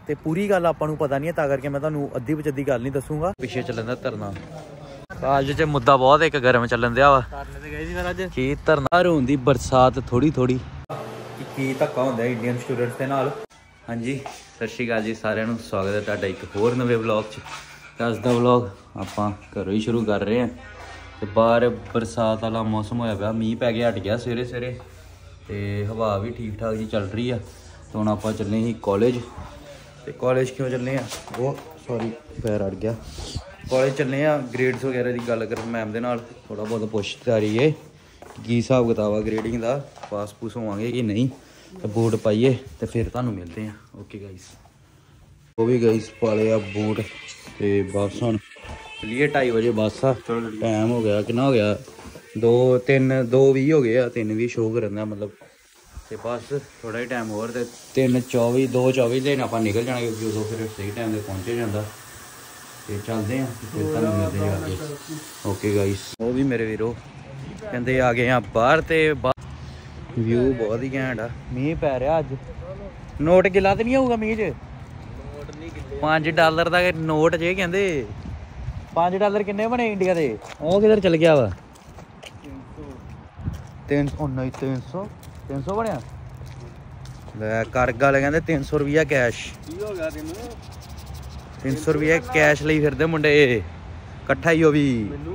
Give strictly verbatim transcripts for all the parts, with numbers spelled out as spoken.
ਤੇ ਪੂਰੀ ਗੱਲ ਆਪਾਂ ਨੂੰ ਪਤਾ ਨਹੀਂ ਹੈ, ਤਾਂ ਕਰਕੇ ਮੈਂ ਤੁਹਾਨੂੰ ਅੱਧੀ ਵਿਚੱਦੀ ਗੱਲ ਨਹੀਂ ਦੱਸੂਗਾ। ਪਿੱਛੇ ਚੱਲਣ ਦਾ ਧਰਨਾ ਕਾਲਜ 'ਚ ਮੁੱਦਾ ਬਹੁਤ ਇੱਕ ਗਰਮ ਚੱਲਣ ਦਿਆ ਵਾ। ਧਰਨੇ ਤੇ ਗਏ ਸੀ ਫਿਰ ਅੱਜ ਕੀ ਧਰਨਾ ਹੋਣ ਦੀ ਬਰਸਾਤ ਥੋੜੀ ਥੋੜੀ ਕੀ ਧੱਕਾ ਹੁੰਦਾ ਇੰਡੀਅਨ ਸਟੂਡੈਂਟਸ ਦੇ ਨਾਲ। ਹਾਂਜੀ ਸਤਿ ਸ਼੍ਰੀ ਅਕਾਲ ਜੀ ਸਾਰਿਆਂ ਨੂੰ, ਸਵਾਗਤ ਹੈ ਤੁਹਾਡਾ ਇੱਕ ਹੋਰ ਨਵੇਂ ਵਲੌਗ 'ਚ। ਅੱਜ ਦਾ ਵਲੌਗ ਆਪਾਂ ਘਰੋਂ ਹੀ ਸ਼ੁਰੂ ਕਰ ਰਹੇ ਹਾਂ। ਤੇ ਬਾਹਰ ਬਰਸਾਤ ਵਾਲਾ ਮੌਸਮ ਹੋਇਆ ਪਿਆ, ਮੀਂਹ ਪੈ ਕੇ ਹਟ ਗਿਆ ਸਵੇਰੇ ਸਵੇਰੇ ਤੇ ਹਵਾ ਵੀ ਠੀਕ ਠਾਕ ਜੀ ਚੱਲ ਰਹੀ ਆ। ਤੇ ਹੁਣ ਆਪਾਂ ਚੱਲੇ ਸੀ ਕਾਲਜ। ਤੇ ਕਾਲਜ ਕਿਉਂ ਚੱਲੇ ਆ, ਉਹ ਸੌਰੀ ਪੈਰ ਅੜ ਗਿਆ। ਕਾਲਜ ਚੱਲੇ ਆ ਗ੍ਰੇਡਸ ਵਗੈਰਾ ਦੀ ਗੱਲ ਕਰਨ ਮੈਮ ਦੇ ਨਾਲ, ਥੋੜ੍ਹਾ ਬਹੁਤ ਪੁੱਛ ਰਹੀ ਹੈ ਕੀ ਹਿਸਾਬ ਕਿਤਾਬ ਆ ਗ੍ਰੇਡਿੰਗ ਦਾ, ਪਾਸ ਪੂਸ ਹੋਵਾਂਗੇ ਕਿ ਨਹੀਂ, ਤੇ ਬੂਟ ਪਾਈਏ ਤੇ ਫਿਰ ਤੁਹਾਨੂੰ ਮਿਲਦੇ ਆ। ਓਕੇ ਗਾਈਸ, ਉਹ ਵੀ ਗਾਈਸ ਪਾ ਲਏ ਆ ਬੂਟ ਤੇ ਬਸ ਹੁਣ ਚਲੀਏ। ਢਾਈ ਵਜੇ ਬੱਸ ਆ, ਟਾਈਮ ਹੋ ਗਿਆ ਕਿੰਨਾ ਹੋ ਗਿਆ, ਦੋ ਤਿੰਨ ਦੋ ਵੀਹ ਹੋ ਗਏ ਆ, ਤਿੰਨ ਵੀਹ ਸ਼ੋਅ ਕਰਨ ਦਾ ਮਤਲਬ। ਤੇ ਬਸ ਥੋੜ੍ਹਾ ਜਿਹਾ ਟਾਈਮ ਹੋਰ ਤੇ ਤਿੰਨ ਚੌਵੀ ਦੋ ਚੌਵੀ ਦਿਨ ਆਪਾਂ ਨਿਕਲ ਜਾਣਾ, ਕਿਉਂਕਿ ਉਦੋਂ ਫਿਰ ਸਹੀ ਟਾਈਮ 'ਤੇ ਪਹੁੰਚੇ ਜਾਂਦਾ। ਤੇ ਚੱਲਦੇ ਆ ਫਿਰ ਤੁਹਾਨੂੰ ਮਿਲਦੇ ਜਾ ਕੇ। ਓਕੇ ਗਾਈਸ, ਉਹ ਵੀ ਮੇਰੇ ਵੀਰੋ ਕਹਿੰਦੇ ਆ ਗਏ ਆ ਬਾਹਰ। ਤੇ ਵਿਊ ਬਹੁਤ ਹੀ ਘੈਂਟ ਆ, ਮੀਂਹ ਪੈ ਰਿਹਾ ਅੱਜ। ਨੋਟ ਗਿੱਲਾ ਤੇ ਨਹੀਂ ਹੋਊਗਾ ਮੀਂਹ 'ਚ? ਪੰਜ ਡਾਲਰ ਦਾ ਨੋਟ ਜੇ ਕਹਿੰਦੇ। ਪੰਜ ਡਾਲਰ ਕਿੰਨੇ ਬਣੇ ਇੰਡੀਆ ਦੇ? ਉਹ ਕਿਧਰ ਚਲ ਗਿਆ ਵਾ? ਤਿੰਨ ਸੌ ਨਹੀਂ ਤਿੰਨ ਸੌ ਤਿੰਨ ਸੌ ਬਣਿਆ ਲੈ। ਕਰਗ ਵਾਲੇ ਕਹਿੰਦੇ ਤਿੰਨ ਸੌ ਰੁਪਈਆ ਕੈਸ਼। ਤਿੰਨ ਸੌ ਰੁਪਈਆ ਕੈਸ਼ ਲਈ ਫਿਰਦੇ ਮੁੰਡੇ ਇਕੱਠਾ ਹੀ। ਉਹ ਵੀ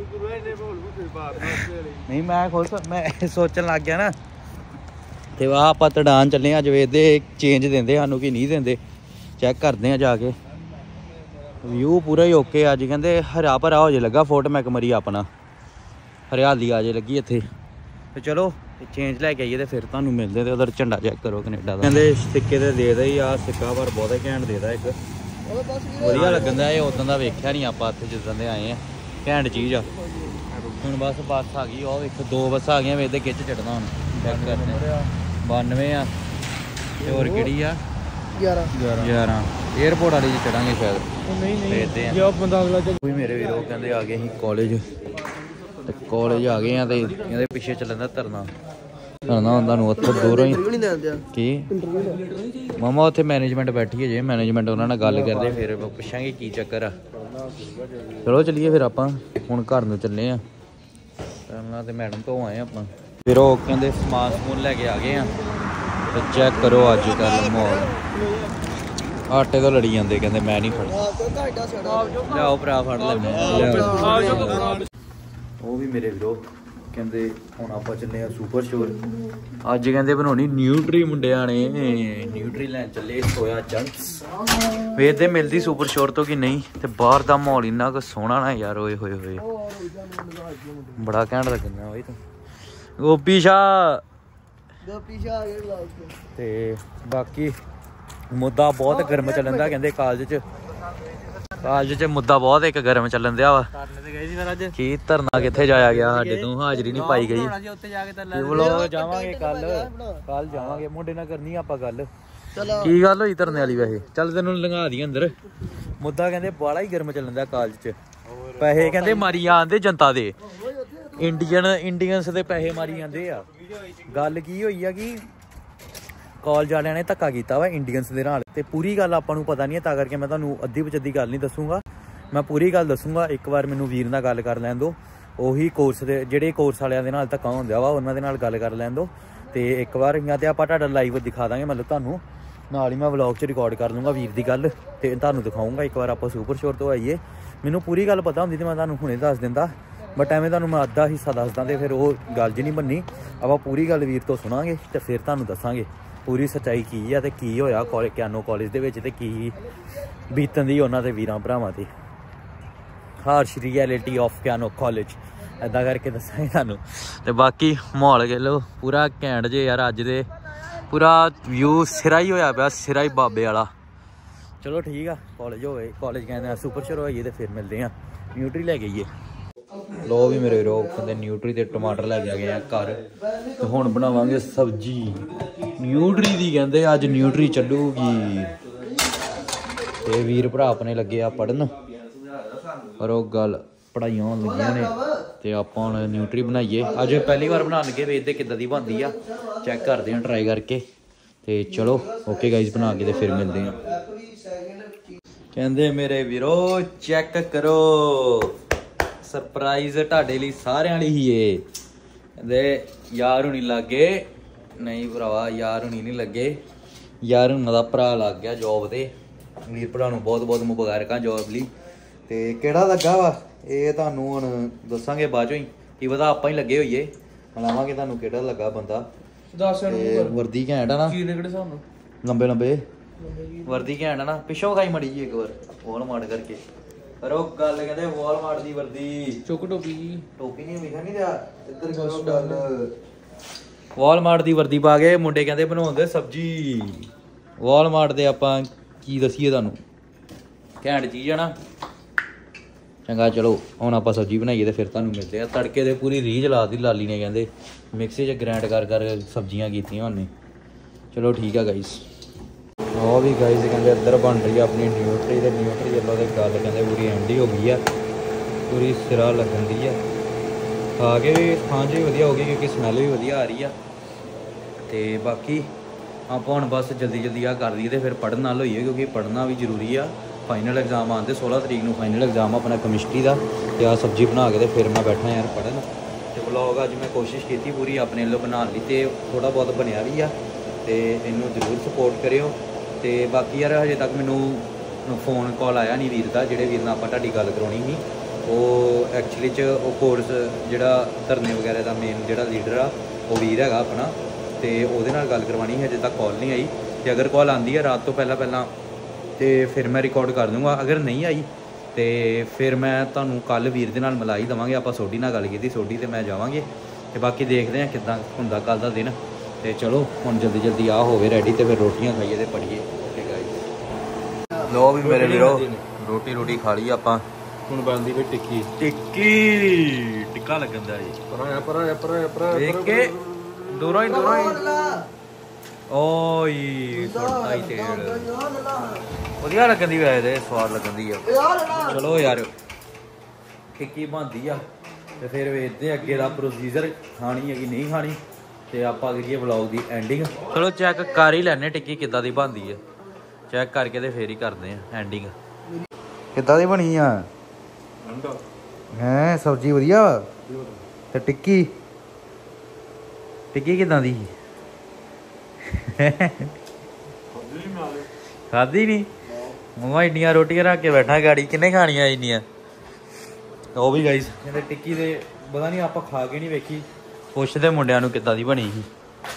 ਨਹੀਂ ਮੈਂ ਖੁਦ ਮੈਂ ਸੋਚਣ ਲੱਗ ਗਿਆ ਨਾ। ਤੇ ਵਾਹ ਆਪਾਂ ਤੜਾਨ ਚੱਲੇ ਅੱਜ, ਵੇਖਦੇ ਚੇਂਜ ਦਿੰਦੇ ਸਾਨੂੰ ਕਿ ਨਹੀਂ ਦਿੰਦੇ, ਚੈੱਕ ਕਰਦੇ ਆ ਜਾ ਕੇ। ਵਿਊ ਪੂਰਾ ਹੀ ਓਕੇ ਅੱਜ, ਕਹਿੰਦੇ ਹਰਾ ਭਰਾ ਹੋ ਜੇ ਲੱਗਾ ਫੋਰਟ ਮੈਕਮਰੀ ਆਪਣਾ, ਹਰਿਆਲੀ ਆ ਜੇ ਲੱਗੀ ਇੱਥੇ। ਤੇ ਚਲੋ ਚੇਂਜ ਲੈ ਕੇ ਆਈਏ ਤੇ ਫਿਰ ਤੁਹਾਨੂੰ ਮਿਲਦੇ। ਤੇ ਉਧਰ ਝੰਡਾ ਚੈੱਕ ਕਰੋ ਕੈਨੇਡਾ ਦਾ, ਕਹਿੰਦੇ ਸਿੱਕੇ ਤੇ ਦੇ ਦੇ ਆ ਸਿੱਕਾ, ਪਰ ਬਹੁਤ ਘੈਂਟ ਦੇਦਾ ਇੱਕ, ਵਧੀਆ ਲੱਗਣ ਦਾ। ਇਹ ਉਦੋਂ ਦਾ ਵੇਖਿਆ ਨਹੀਂ ਆਪਾਂ ਇੱਥੇ ਜਿੱਦਾਂ ਦੇ ਆਏ ਆ, ਘੈਂਟ ਚੀਜ਼ ਆ। ਹੁਣ ਬਸ ਬੱਸ ਆ ਗਈ, ਉਹ ਇੱਕ ਦੋ ਬੱਸਾਂ ਆ ਗਈਆਂ, ਵੇਖਦੇ ਕਿੱਚ ਚੜਨਾ ਹੁਣ ਚੈੱਕ ਕਰਦੇ। ਬਾਨਵੇਂ ਆ ਤੇ ਹੋਰ ਕਿਹੜੀ ਆ? ਗਿਆਰਾਂ ਗਿਆਰਾਂ ਏਅਰਪੋਰਟ ਵਾਲੀ 'ਚ ਚੜਾਂਗੇ ਸ਼ਾਇਦ। ਵੇਖਦੇ ਆ ਕੋਈ ਮੇਰੇ ਵੀਰੋ ਕਹਿੰਦੇ ਆ ਗਏ ਅਸੀਂ ਕਾਲਜ। ਤੇ ਕਾਲਜ ਆ ਗਏ ਆ ਤੇ ਇਹਦੇ ਪਿੱਛੇ ਚੱਲਣ ਦਾ ਧਰਨਾ ਧਰਨਾ ਹੁਣ ਤੁਹਾਨੂੰ ਉੱਥੋਂ ਦੂਰੋਂ ਹੀ ਕੀ ਮਾਮਾ ਉੱਥੇ ਮੈਨੇਜਮੈਂਟ ਬੈਠੀ ਹੈ ਜੇ, ਮੈਨੇਜਮੈਂਟ ਉਹਨਾਂ ਨਾਲ ਗੱਲ ਕਰਦੇ ਫਿਰ ਪੁੱਛਾਂਗੇ ਕੀ ਚੱਕਰ ਆ। ਚਲੋ ਚੱਲੀਏ ਫਿਰ ਆਪਾਂ ਹੁਣ ਘਰ ਨੂੰ ਚੱਲੇ ਆ। ਪਹਿਲਾਂ ਤੇ ਮੈਡਮ ਤੋਂ ਆਏ ਆਪਾਂ, ਫਿਰ ਉਹ ਕਹਿੰਦੇ ਸਮਾਨ ਸਮੂਨ ਲੈ ਕੇ ਆ ਗਏ ਆ। ਤੇ ਚੈੱਕ ਕਰੋ ਅੱਜ ਕੱਲ੍ਹ ਮਾਹੌਲ, ਆਟੇ ਤੋਂ ਲੜੀ ਜਾਂਦੇ, ਕਹਿੰਦੇ ਮੈਂ ਨਹੀਂ ਫੜਨਾ। ਲਿਆਓ ਭਰਾ ਫੜ ਲੈਂਦੇ। ਉਹ ਵੀ ਮੇਰੇ ਵੀਰੋ ਕਹਿੰਦੇ ਹੁਣ ਆਪਾਂ ਚੱਲੇ ਆ ਸੁਪਰ ਸਟੋਰ। ਅੱਜ ਕਹਿੰਦੇ ਬਣਾਉਣੀ ਨਿਊਟਰੀ, ਮੁੰਡਿਆਂ ਨੇ ਨਿਊਟਰੀ ਲੈਣ ਚੱਲੇ ਸੋਇਆ ਚੰਕਸ। ਵੇਖਦੇ ਮਿਲਦੀ ਸੁਪਰ ਸਟੋਰ ਤੋਂ ਕਿ ਨਹੀਂ। ਤੇ ਬਾਹਰ ਦਾ ਮਾਹੌਲ ਇੰਨਾ ਕੁ ਸੋਹਣਾ ਨਾ ਯਾਰ, ਓਏ ਹੋਏ ਹੋਏ ਬੜਾ ਘੈਂਟ ਲੱਗਦਾ ਓਏ ਤੂੰ। ਗੋਪੀ ਸ਼ਾਹ ਤੇ ਬਾਕੀ ਮੁੱਦਾ ਬਹੁਤ ਗਰਮ ਚੱਲਣ ਦਾ ਕਹਿੰਦੇ ਕਾਲਜ 'ਚ। ਕਾਲਜ 'ਚ ਮੁੱਦਾ ਬਹੁਤ ਇੱਕ ਗਰਮ ਚੱਲਣ ਦਿਆ ਵਾ। ਕੀ ਧਰਨਾ ਕਿੱਥੇ ਜਾਇਆ ਗਿਆ, ਸਾਡੇ ਤੋਂ ਹਾਜ਼ਰੀ ਨਹੀਂ ਪਾਈ ਗਈ। ਵਲੋਗ ਜਾਵਾਂਗੇ ਕੱਲ, ਕੱਲ ਜਾਵਾਂਗੇ। ਮੁੰਡੇ ਨਾਲ ਕਰਨੀ ਆਪਾਂ ਗੱਲ। ਕੀ ਗੱਲ ਹੋਈ ਧਰਨੇ ਵਾਲੀ ਵੈਸੇ? ਚੱਲ ਤੈਨੂੰ ਲੰਘਾ ਦੀ ਅੰਦਰ। ਮੁੱਦਾ ਕਹਿੰਦੇ ਬਾਹਲਾ ਹੀ ਗਰਮ ਚੱਲਣ ਦਿਆ ਕਾਲਜ 'ਚ। ਪੈਸੇ ਕਹਿੰਦੇ ਮਾਰੀ ਜਾਂਦੇ ਜਨਤਾ ਦੇ, ਇੰਡੀਅਨ ਇੰਡੀਅਨਸ ਦੇ ਪੈਸੇ ਮਾਰੀ ਜਾਂਦੇ ਆ। ਗੱਲ ਕੀ ਹੋਈ ਆ ਕਿ ਕਾਲਜ ਵਾਲਿਆਂ ਨੇ ਧੱਕਾ ਕੀਤਾ ਵਾ ਇੰਡੀਅਨਸ ਦੇ ਨਾਲ। ਤੇ ਪੂਰੀ ਗੱਲ ਆਪਾਂ ਨੂੰ ਪਤਾ ਨਹੀਂ ਹੈ, ਤਾਂ ਕਰਕੇ ਮੈਂ ਤੁਹਾਨੂੰ ਅੱਧੀ ਵਿਚੱਦੀ ਗੱਲ ਨਹੀਂ ਦੱਸੂਗਾ, ਮੈਂ ਪੂਰੀ ਗੱਲ ਦੱਸੂਗਾ। ਇੱਕ ਵਾਰ ਮੈਨੂੰ ਵੀਰ ਨਾਲ ਗੱਲ ਕਰ ਲੈਣ ਦਿਓ, ਉਹੀ ਕੋਰਸ ਦੇ ਜਿਹੜੇ ਕੋਰਸ ਵਾਲਿਆਂ ਦੇ ਨਾਲ ਧੱਕਾ ਹੁੰਦਾ ਵਾ ਉਹਨਾਂ ਦੇ ਨਾਲ ਗੱਲ ਕਰ ਲੈਣ ਦਿਓ। ਤੇ ਇੱਕ ਵਾਰ ਜਾਂ ਤੇ ਆਪਾਂ ਤੁਹਾਡਾ ਲਾਈਵ ਦਿਖਾ ਦਾਂਗੇ, ਮਤਲਬ ਤੁਹਾਨੂੰ ਨਾਲ ਹੀ ਮੈਂ ਵਲੌਗ 'ਚ ਰਿਕਾਰਡ ਕਰ ਲੂੰਗਾ ਵੀਰ ਦੀ ਗੱਲ, ਤੇ ਤੁਹਾਨੂੰ ਦਿਖਾਊਂਗਾ। ਇੱਕ ਵਾਰ ਆਪਾਂ ਸੁਪਰ ਸ਼ੋਰ ਤੋਂ ਆਈਏ, ਮੈਨੂੰ ਪੂਰੀ ਗੱਲ ਪਤਾ ਹੁੰਦੀ ਤੇ ਮੈਂ ਤੁਹਾਨੂੰ ਹੁਣੇ ਦੱਸ ਦਿੰਦਾ, ਬਟ ਐਵੇਂ ਤੁਹਾਨੂੰ ਮੈਂ ਅੱਧਾ ਹਿੱਸਾ ਦੱਸਦਾ ਤੇ ਫਿਰ ਉਹ ਗੱਲ 'ਚ ਨਹੀਂ ਬਣਨੀ। ਆਪਾਂ ਪੂਰੀ ਗੱਲ ਵੀਰ ਤੋਂ ਸੁਣਾਂਗੇ ਤੇ ਫਿਰ ਤੁਹਾਨੂੰ ਦੱਸਾਂਗੇ ਪੂਰੀ ਸੱਚਾਈ ਕੀ ਆ ਤੇ ਕੀ ਹੋਇਆ ਕਾਲਜ ਕਿਆਨੋ ਕਾਲਜ ਦੇ ਵਿੱਚ, ਤੇ ਕੀ ਬੀਤਣ ਦੀ ਉਹਨਾਂ ਦੇ ਵੀਰਾਂ ਭਰਾਵਾਂ ਤੇ। ਹਾਰਸ਼ ਰਿਐਲਿਟੀ ਆਫ ਕਿਆਨੋ ਕਾਲਜ ਇੱਦਾਂ ਕਰਕੇ ਦੱਸਾਂਗੇ ਤੁਹਾਨੂੰ। ਤੇ ਬਾਕੀ ਮਾਹੌਲ ਕਹਿ ਲਓ ਪੂਰਾ ਘੈਂਟ ਜੇ ਯਾਰ, ਅੱਜ ਦੇ ਪੂਰਾ ਵਿਊ ਸਿਰਾ ਹੀ ਹੋਇਆ ਪਿਆ, ਸਿਰਾ ਹੀ ਬਾਬੇ ਵਾਲਾ। ਚਲੋ ਠੀਕ ਆ, ਕਾਲਜ ਹੋਵੇ ਕਾਲਜ ਕਹਿੰਦੇ ਆ ਸੁਪਰ ਸ਼ੋਰ ਹੋਈਏ ਤੇ ਫਿਰ ਮਿਲਦੇ ਆ। ਨਿਊਟਰੀ ਲੈ ਗਈਏ। ਲੋ ਵੀ ਮੇਰੇ ਵੀਰੋ ਕਹਿੰਦੇ ਨਿਊਟਰੀ ਤੇ ਟਮਾਟਰ ਲੈ ਕੇ ਆ ਗਏ ਆ ਘਰ। ਤੇ ਹੁਣ ਬਣਾਵਾਂਗੇ ਸਬਜ਼ੀ ਨਿਊਟਰੀ ਦੀ, ਕਹਿੰਦੇ ਅੱਜ ਨਿਊਟਰੀ ਚੱਲੂਗੀ। ਤੇ ਵੀਰ ਭਰਾ ਆਪਣੇ ਲੱਗੇ ਆ ਪੜ੍ਹਨ, ਪਰ ਉਹ ਗੱਲ ਪੜ੍ਹਾਈਆਂ ਹੋਣ ਲੱਗੀਆਂ ਨੇ। ਤੇ ਆਪਾਂ ਹੁਣ ਨਿਊਟਰੀ ਬਣਾਈਏ, ਅੱਜ ਪਹਿਲੀ ਵਾਰ ਬਣਾਉਣ ਲੱਗੇ, ਵੇਖਦੇ ਕਿੱਦਾਂ ਦੀ ਬਣਦੀ ਆ, ਚੈੱਕ ਕਰਦੇ ਆ ਟਰਾਈ ਕਰਕੇ। ਤੇ ਚਲੋ ਓਕੇ ਗਾਈਜ਼, ਬਣਾ ਕੇ ਤੇ ਫਿਰ ਮਿਲਦੇ ਆ। ਕਹਿੰਦੇ ਮੇਰੇ ਵੀਰੋ ਚੈੱਕ ਕਰੋ ਸਰਪ੍ਰਾਈਜ਼ ਤੁਹਾਡੇ ਲਈ ਸਾਰਿਆਂ ਲਈ ਹੀ ਏ। ਕਹਿੰਦੇ ਯਾਰ ਹੁਣੀ ਲੱਗੇ ਨਹੀਂ ਭਰਾਵਾ ਯਾਰ ਹੁਣੀ ਨਹੀਂ ਲੱਗੇ ਯਾਰ ਹੁਣਾਂ ਦਾ ਭਰਾ ਲੱਗ ਗਿਆ ਜੋਬ ਤੇ। ਵੀਰ ਭਰਾ ਨੂੰ ਬਹੁਤ ਬਹੁਤ ਮੁਬਾਰਕਾਂ ਜੋਬ ਲਈ। ਤੇ ਕਿਹੜਾ ਲੱਗਾ ਵਾ ਇਹ ਤੁਹਾਨੂੰ ਹੁਣ ਦੱਸਾਂਗੇ ਬਾਅਦ ਚੋਂ ਹੀ ਕੀ ਪਤਾ ਆਪਾਂ ਹੀ ਲੱਗੇ ਹੋਈਏ ਮਿਲਾਵਾਂਗੇ ਤੁਹਾਨੂੰ ਕਿਹੜਾ ਲੱਗਾ ਬੰਦਾ। ਵਰਦੀ ਘੈਂਟ ਆ ਨਾ ਲੰਬੇ ਲੰਬੇ ਵਰਦੀ ਘੈਂਟ ਆ ਨਾ ਪਿੱਛੋਂ ਖਾਈ ਮੜੀ ਜੀ ਇੱਕ ਵਾਰ ਵਾਲਮਾਰਟ ਕਰਕੇ ਪਰ ਉਹ ਗੱਲ ਕਹਿੰਦੇ ਵਾਲਮਾਰਟ ਦੀ ਵਰਦੀ ਚੁੱਕ ਟੋਪੀ ਟੋਪੀ ਨਹੀਂ ਵਿਖਾ ਨਹੀਂ ਰਿਹਾ ਇੱਧਰ ਕਰੋ ਗੱਲ ਵਾਲਮਾਰਟ ਦੀ ਵਰਦੀ ਪਾ ਕੇ ਮੁੰਡੇ ਕਹਿੰਦੇ ਬਣਾਉਂਦੇ ਸਬਜੀ ਵਾਲਮਾਰਟ ਦੇ ਆਪਾਂ ਕੀ ਦਸੀਏ ਤੁਹਾਨੂੰ ਘੈਂਟ ਚੀਜ਼ ਆ ਨਾ। ਚੰਗਾ ਚਲੋ ਹੁਣ ਆਪਾਂ ਸਬਜ਼ੀ ਬਣਾਈਏ ਤੇ ਫਿਰ ਤੁਹਾਨੂੰ ਮਿਲਦੇ ਆ। ਤੜਕੇ ਦੇ ਪੂਰੀ ਰੀਝ ਲਾਤੀ ਲਾਲੀ ਨੇ ਕਹਿੰਦੇ ਮਿਕਸੀ 'ਚ ਗ੍ਰਾਈਂਡ ਕਰ ਕਰ ਸਬਜ਼ੀਆਂ ਕੀਤੀਆਂ ਉਹਨੇ। ਚਲੋ ਠੀਕ ਆ ਗਾਈਸ ਉਹ ਵੀ ਗਾਈਸ ਕਹਿੰਦੇ ਇੱਧਰ ਬਣ ਰਹੀ ਆ ਆਪਣੀ ਨਿਊਟਰੀ ਤੇ ਨਿਊਟਰੀ ਵੱਲੋਂ ਤੇ ਗੱਲ ਕਹਿੰਦੇ ਪੂਰੀ ਐਂਡੀ ਹੋ ਗਈ ਆ ਪੂਰੀ ਸਿਰਾ ਲੱਗਣ ਦੀ ਆ। ਖਾ ਕੇ ਵੀ ਖਾਣ 'ਚ ਵੀ ਵਧੀਆ ਹੋ ਗਈ ਕਿਉਂਕਿ ਸਮੈਲ ਵੀ ਵਧੀਆ ਆ ਰਹੀ ਆ। ਤੇ ਬਾਕੀ ਆਪਾਂ ਹੁਣ ਬਸ ਜਲਦੀ ਜਲਦੀ ਆ ਕਰ ਦਈਏ ਤੇ ਫਿਰ ਪੜ੍ਹਨ ਨਾਲ ਹੋਈਏ ਕਿਉਂਕਿ ਪੜ੍ਹਨਾ ਵੀ ਜ਼ਰੂਰੀ ਆ। ਫਾਈਨਲ ਐਗਜ਼ਾਮ ਆਉਂਦੇ ਸੋਲਾਂ ਤਰੀਕ ਨੂੰ ਫਾਈਨਲ ਐਗਜ਼ਾਮ ਆਪਣਾ ਕੈਮਿਸਟਰੀ ਦਾ ਤੇ ਆ ਸਬਜ਼ੀ ਬਣਾ ਕੇ ਤੇ ਫਿਰ ਮੈਂ ਬੈਠਾ ਯਾਰ ਪੜ੍ਹਨ। ਤੇ ਵਲੌਗ ਅੱਜ ਮੈਂ ਕੋਸ਼ਿਸ਼ ਕੀਤੀ ਪੂਰੀ ਆਪਣੇ ਵੱਲੋਂ ਬਣਾਉਣ ਲਈ ਤੇ ਥੋੜ੍ਹਾ ਬਹੁਤ ਬਣਿਆ ਵੀ ਆ ਤੇ ਇਹਨੂੰ ਜ਼ਰੂਰ ਸਪੋਰਟ ਕਰਿਓ। ਤੇ ਬਾਕੀ ਯਾਰ ਹਜੇ ਤੱਕ ਮੈਨੂੰ ਫੋਨ ਕਾਲ ਆਇਆ ਨਹੀਂ ਵੀਰ ਦਾ ਜਿਹੜੇ ਵੀਰ ਨਾਲ ਆਪਾਂ ਤੁਹਾਡੀ ਗੱਲ ਕਰਾਉਣੀ ਸੀ। ਉਹ ਐਕਚੁਅਲੀ 'ਚ ਉਹ ਕੋਰਸ ਜਿਹੜਾ ਧਰਨੇ ਵਗੈਰਾ ਦਾ ਮੇਨ ਜਿਹੜਾ ਲੀਡਰ ਆ ਉਹ ਵੀਰ ਹੈਗਾ ਆਪਣਾ ਤੇ ਉਹਦੇ ਨਾਲ ਗੱਲ ਕਰਵਾਉਣੀ ਹਜੇ ਤੱਕ ਕਾਲ ਨਹੀਂ ਆਈ। ਤੇ ਅਗਰ ਕਾਲ ਆਉਂਦੀ ਹੈ ਰਾਤ ਤੋਂ ਪਹਿਲਾਂ ਪਹਿਲਾਂ ਤੇ ਫਿਰ ਮੈਂ ਰਿਕਾਰਡ ਕਰ ਦੂੰਗਾ। ਅਗਰ ਨਹੀਂ ਆਈ ਤੇ ਫਿਰ ਮੈਂ ਤੁਹਾਨੂੰ ਕੱਲ ਵੀਰ ਦੇ ਨਾਲ ਮਿਲਾ ਹੀ ਦੇਵਾਂਗੇ। ਆਪਾਂ ਸੋਢੀ ਨਾਲ ਗੱਲ ਕੀਤੀ ਸੋਢੀ ਤੇ ਮੈਂ ਜਾਵਾਂਗੇ ਤੇ ਬਾਕੀ ਦੇਖਦੇ ਹਾਂ ਕਿੱਦਾਂ ਹੁੰਦਾ ਕੱਲ ਦਾ ਦਿਨ। ਤੇ ਚਲੋ ਹੁਣ ਜਲਦੀ ਜਲਦੀ ਆ ਹੋਵੇ ਰੈਡੀ ਤੇ ਫਿਰ ਰੋਟੀਆਂ ਖਾਈਏ ਤੇ ਪੜੀਏ। ਓਕੇ ਗਾਇਸ ਲੋ ਵੀ ਮੇਰੇ ਵੀਰੋ ਰੋਟੀ ਰੋਟੀ ਖਾ ਲਈ ਆਪਾਂ ਹੁਣ ਬਣਦੀ ਵੀ ਟਿੱਕੀ ਟਿੱਕੀ ਟਿੱਕਾ ਲੱਗਣ ਦਾ ਜੀ ਪਰਾਂ ਪਰਾਂ ਪਰਾਂ ਪਰਾਂ ਦੇਖ ਕੇ ਦੂਰੋਂ ਹੀ ਦੂਰੋਂ ਹੀ ਓਏ ਥੋੜਾ ਹੀ ਤੇਲ ਵਧੀਆ ਲੱਗਣ ਦੀ ਵੈਸੇ ਸਵਾਦ ਲੱਗਣ ਦੀ ਆ। ਚਲੋ ਯਾਰ ਟਿੱਕੀ ਬਣਦੀ ਆ ਤੇ ਫਿਰ ਵੇਖਦੇ ਅੱਗੇ ਦਾ ਪ੍ਰੋਸੀਜਰ ਖਾਣੀ ਹੈ ਕਿ ਨਹੀਂ ਖਾਣੀ ਤੇ ਆਪਾਂ ਕਰੀਏ ਵਲੌਗ ਦੀ ਐਂਡਿੰਗ। ਚਲੋ ਚੈੱਕ ਕਰ ਹੀ ਲੈਣੇ ਟਿੱਕੀ ਕਿੱਦਾਂ ਦੀ ਬਣਦੀ ਆ ਚੈੱਕ ਕਰਕੇ ਤੇ ਫੇਰ ਹੀ ਕਰਦੇ ਆ ਐਂਡਿੰਗ। ਕਿੱਦਾਂ ਦੀ ਬਣੀ ਆ ਹੈ ਸਬਜ਼ੀ ਵਧੀਆ ਵਾ ਤੇ ਟਿੱਕੀ ਟਿੱਕੀ ਕਿੱਦਾਂ ਦੀ ਖਾਦੀ ਨਹੀਂ ਮਮਾ ਇੰਨੀਆਂ ਰੋਟੀਆਂ ਰੱਖ ਕੇ ਬੈਠਾ ਗਾੜੀ ਕਿੰਨੇ ਖਾਣੀਆਂ ਇੰਨੀਆਂ। ਉਹ ਵੀ ਗਾਈਸ ਕਹਿੰਦੇ ਟਿੱਕੀ ਦੇ ਪਤਾ ਨਹੀਂ ਆਪਾਂ ਖਾ ਕੇ ਨਹੀਂ ਵੇਖੀ ਪੁੱਛਦੇ ਮੁੰਡਿਆਂ ਨੂੰ ਕਿੱਦਾਂ ਦੀ ਬਣੀ ਸੀ।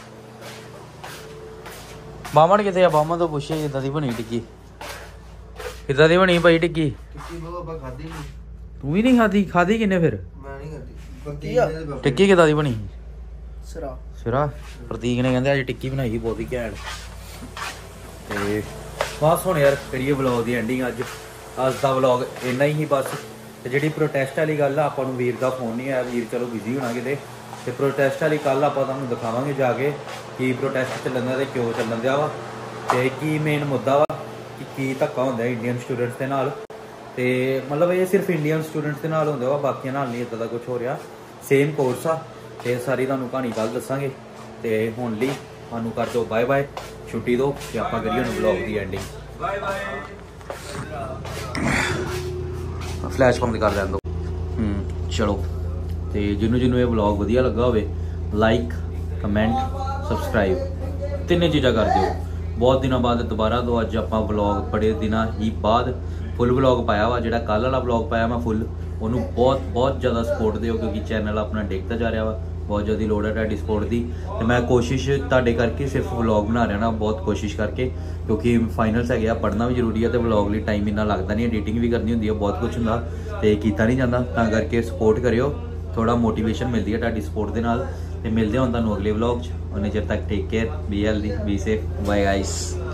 ਬਾਮਣ ਕਿੱਥੇ ਆ ਬਾਮਣ ਤੋਂ ਪੁੱਛਿਆ ਕਿੱਦਾਂ ਦੀ ਬਣੀ ਟਿੱਕੀ ਕਿੱਦਾਂ ਦੀ ਬਣੀ ਭਾਈ ਟਿੱਕੀ ਤੂੰ ਵੀ ਨਹੀਂ ਖਾਦੀ ਖਾਦੀ ਕਿੰਨੇ ਫਿਰ ਟਿੱਕੀ ਕਿੱਦਾਂ ਦੀ ਬਣੀ ਸਿਰਾ ਸਿਰਾ ਪ੍ਰਤੀਕ ਨੇ ਕਹਿੰਦੇ ਅੱਜ ਟਿੱਕੀ ਬਣਾਈ ਬਹੁਤ ਹੀ ਘੈਂਟ। ਤੇ ਬਸ ਹੁਣ ਯਾਰ ਕਰੀਏ ਵਲੌਗ ਦੀ ਐਂਡਿੰਗ। ਅੱਜ ਅੱਜ ਦਾ ਵਲੌਗ ਇੰਨਾ ਹੀ ਬਸ। ਤੇ ਜਿਹੜੀ ਪ੍ਰੋਟੈਸਟ ਵਾਲੀ ਗੱਲ ਆ ਆਪਾਂ ਨੂੰ ਵੀਰ ਦਾ ਫੋਨ ਨਹੀਂ ਆਇਆ ਵੀਰ ਚਲੋ ਬਿਜ਼ੀ ਹੋਣਾ ਕਿਤੇ ਤੇ ਪ੍ਰੋਟੈਸਟ ਵਾਲੀ ਕੱਲ ਆਪਾਂ ਤੁਹਾਨੂੰ ਦਿਖਾਵਾਂਗੇ ਜਾ ਕੇ ਕੀ ਪ੍ਰੋਟੈਸਟ ਚੱਲਣ ਦਾ ਤੇ ਕਿਉਂ ਚੱਲਣ ਦਿਆ ਵਾ ਤੇ ਕੀ ਮੇਨ ਮੁੱਦਾ ਵਾ ਕਿ ਕੀ ਧੱਕਾ ਹੁੰਦਾ ਇੰਡੀਅਨ ਸਟੂਡੈਂਟਸ ਦੇ ਨਾਲ। ਤੇ ਮਤਲਬ ਇਹ ਸਿਰਫ ਇੰਡੀਅਨ ਸਟੂਡੈਂਟਸ ਦੇ ਨਾਲ ਹੁੰਦਾ ਵਾ ਬਾਕੀਆਂ ਨਾਲ ਨਹੀਂ ਇੱਦਾਂ ਦਾ ਕੁਝ ਹੋ ਰਿਹਾ ਸੇਮ ਕੋਰਸ ਆ। ਤੇ ਸਾਰੀ ਤੁਹਾਨੂੰ ਕਹਾਣੀ ਕੱਲ ਦੱਸਾਂਗੇ ਤੇ ਹੁਣ ਲਈ ਸਾਨੂੰ ਕਰ ਦਿਓ ਬਾਏ ਬਾਏ ਛੁੱਟੀ ਦਿਓ ਤੇ ਆਪਾਂ ਕਰੀਏ ਹੁਣ ਵਲੌਗ ਦੀ ਐਂਡਿੰਗ। ਬਾਏ ਬਾਏ ਫਲੈਸ਼ ਬੰਦ ਕਰ ਲੈਣ ਦੋ। ਹੂੰ ਚਲੋ ਤੇ ਜਿਹਨੂੰ ਜਿਹਨੂੰ ਇਹ ਵਲੌਗ ਵਧੀਆ ਲੱਗਾ ਹੋਵੇ ਲਾਈਕ ਕਮੈਂਟ ਸਬਸਕ੍ਰਾਈਬ ਤਿੰਨੇ ਚੀਜ਼ਾਂ ਕਰ ਦਿਓ। ਬਹੁਤ ਦਿਨਾਂ ਬਾਅਦ ਦੁਬਾਰਾ ਤੋਂ ਅੱਜ ਆਪਾਂ ਵਲੌਗ ਬੜੇ ਦਿਨਾਂ ਹੀ ਬਾਅਦ ਫੁੱਲ ਵਲੌਗ ਪਾਇਆ ਵਾ। ਜਿਹੜਾ ਕੱਲ੍ਹ ਵਾਲਾ ਵਲੌਗ ਪਾਇਆ ਮੈਂ ਫੁੱਲ ਉਹਨੂੰ ਬਹੁਤ ਬਹੁਤ ਜ਼ਿਆਦਾ ਸਪੋਰਟ ਦਿਓ ਕਿਉਂਕਿ ਚੈਨਲ ਆਪਣਾ ਡਿੱਗਦਾ ਜਾ ਰਿਹਾ ਵਾ। ਬਹੁਤ ਜ਼ਿਆਦਾ ਲੋੜ ਹੈ ਤੁਹਾਡੀ ਸਪੋਰਟ ਦੀ ਤੇ ਮੈਂ ਕੋਸ਼ਿਸ਼ ਤੁਹਾਡੇ ਕਰਕੇ ਸਿਰਫ ਵਲੌਗ ਬਣਾ ਰਿਹਾ ਨਾ ਬਹੁਤ ਕੋਸ਼ਿਸ਼ ਕਰਕੇ ਕਿਉਂਕਿ ਫਾਈਨਲਸ ਹੈਗੇ ਆ ਪੜ੍ਹਨਾ ਵੀ ਜ਼ਰੂਰੀ ਹੈ ਤੇ ਵਲੌਗ ਲਈ ਟਾਈਮ ਇੰਨਾ ਲੱਗਦਾ ਨਹੀਂ ਐਡੀਟਿੰਗ ਵੀ ਕਰਨੀ ਹੁੰਦੀ ਹੈ ਬਹੁਤ ਕੁਝ ਹੁੰਦਾ ਤੇ ਕੀਤਾ ਨਹੀਂ ਜਾਂਦਾ ਤਾਂ ਕਰਕੇ ਸਪੋਰਟ ਕਰਿਓ ਥੋੜਾ ਮੋਟੀਵੇਸ਼ਨ ਮਿਲਦੀ ਹੈ ਤੁਹਾਡੀ ਸਪੋਰਟ ਦੇ ਨਾਲ। ਤੇ ਮਿਲਦੇ ਹਾਂ ਤੁਹਾਨੂੰ ਅਗਲੇ ਵਲੌਗ 'ਚ। ਉਹਨੇ ਚਿਰ ਤੱਕ take care be healthy be safe bye guys.